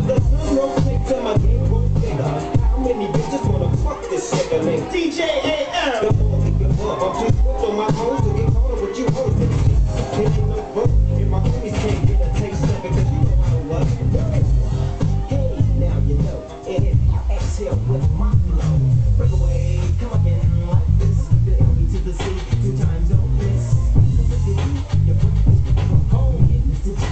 The sun rotates and my game grows bigger. How many bitches wanna fuck this nigga named DJ AM? The more we give up, I'm too swift on my toes to get caught up with you hoes. It ain't no boat, and my homies can't get a taste of it, cause you know I don't love it. Hey, now you know, and if you exhale with my flow, break away, come again like this. The LB to the C, 2 times on this. Your breakfast from home, and Mr. G.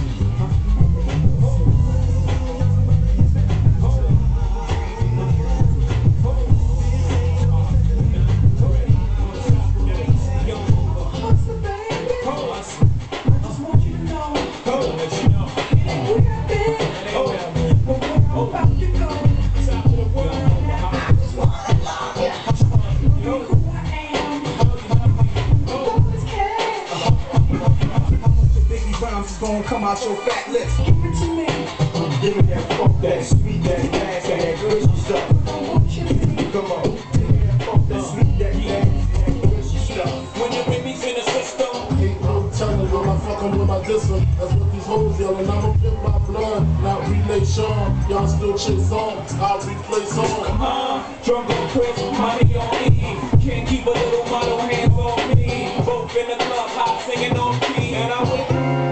Gonna come out your fat lips. Give it to me. Give me that funk, that sweet, that fast, that grishy stuff. Come on. Give me that funk, that sweet, that fast, that grishy stuff. When the Remy's in the system, ain't no telling when I fuck 'em with my discipline. That's what these hoes yelling. I'ma pimp my blood, not relation. Y'all still chase songs, I'll replay songs. drunk on Chris, money on E. Can't keep a little model hands on me. Both in the club, hot singing on key, and I went.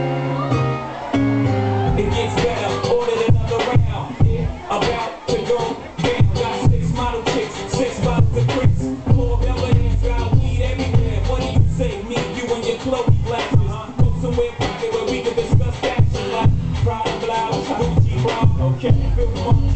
It gets better, ordered another round. About to go down. Got 6 model chicks, 6 bottles of Chris. 4 billionaires, got weed everywhere. What do you say? Me, you, and your Chloe glasses. Go somewhere private where we can discuss that shit like Prada blouse, Gucci bra. Okay, feel